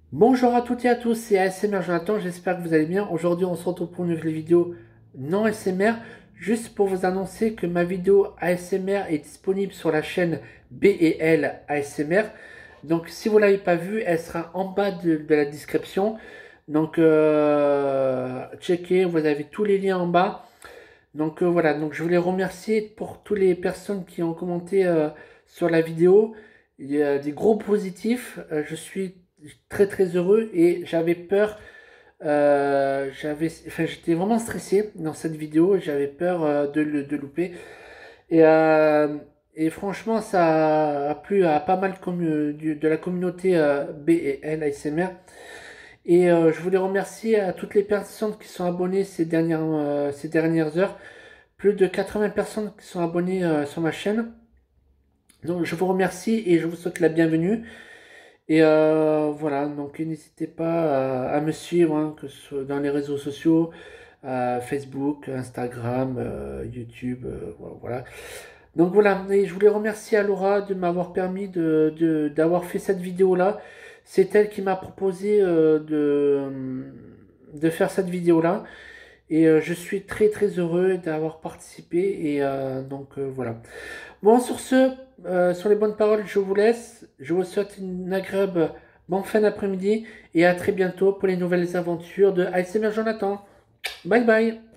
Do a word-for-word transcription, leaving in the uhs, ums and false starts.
Bonjour à toutes et à tous, c'est A S M R Jonathan, j'espère que vous allez bien. Aujourd'hui on se retrouve pour une nouvelle vidéo non A S M R, juste pour vous annoncer que ma vidéo A S M R est disponible sur la chaîne B et L A S M R. Donc si vous ne l'avez pas vue, elle sera en bas de, de la description. Donc euh, checkez, vous avez tous les liens en bas. Donc euh, voilà, donc je voulais remercier pour toutes les personnes qui ont commenté euh, sur la vidéo. Il y a des gros positifs. Euh, je suis très très heureux et j'avais peur. Euh, j'avais, enfin, j'étais vraiment stressé dans cette vidéo. J'avais peur euh, de le de louper. Et, euh, et franchement, ça a plu à pas mal comme, euh, du- de la communauté euh, B et L A S M R. Et euh, je voulais remercier à toutes les personnes qui sont abonnées ces dernières, euh, ces dernières heures. Plus de quatre-vingts personnes qui sont abonnées euh, sur ma chaîne. Donc je vous remercie et je vous souhaite la bienvenue. Et euh, voilà, donc n'hésitez pas à, à me suivre, hein, que ce soit dans les réseaux sociaux, euh, Facebook, Instagram, euh, YouTube, euh, voilà. Donc voilà, et je voulais remercier à Laura de m'avoir permis de, de- d'avoir fait cette vidéo-là. C'est elle qui m'a proposé euh, de, de faire cette vidéo-là. Et euh, je suis très très heureux d'avoir participé. Et euh, donc euh, voilà. Bon, sur ce, euh, sur les bonnes paroles, je vous laisse. Je vous souhaite une agréable bonne fin d'après-midi. Et à très bientôt pour les nouvelles aventures de A S M R Jonathan. Bye bye.